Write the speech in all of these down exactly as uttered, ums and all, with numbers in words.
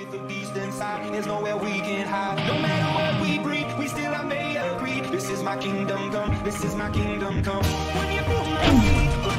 with the beast inside, there's nowhere we can hide. No matter what we breed, we still are made of greed. This is my kingdom come, this is my kingdom come. When you feel my heat.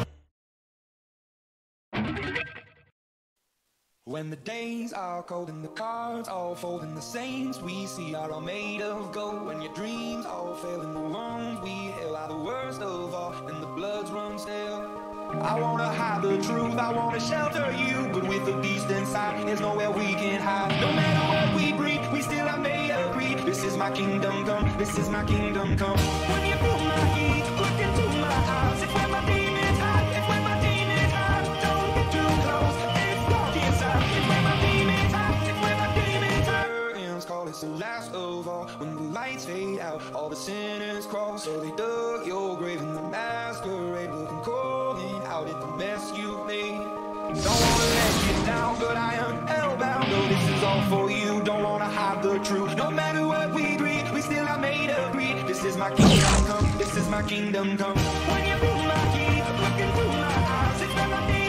When the days are cold and the cards all fold and the saints we see are all made of gold. When your dreams all fail and the wrongs we hail are the worst of all, and the bloods run stale. I wanna hide the truth, I wanna shelter you, but with the beast inside, there's nowhere we can hide. No matter what we breed, we still are made of greed. This is my kingdom come, this is my kingdom come. When you feel my heat, look into my eyes. It's where my demons hide, it's where my demons hide. Don't get too close, it's dark inside. It's where my demons hide, it's where my demons hide. Curtains call it's the last of all. When the lights fade out, all the sinners crawl. So they dug your grave in the masquerade, looking cold out at the mess you made. Don't wanna let you down, but I am hellbound. No, this is all for you, don't wanna hide the truth. No matter what we breed, we still are made of greed. This is my kingdom come, this is my kingdom come. When you feel my heat, look into my eyes, it's where my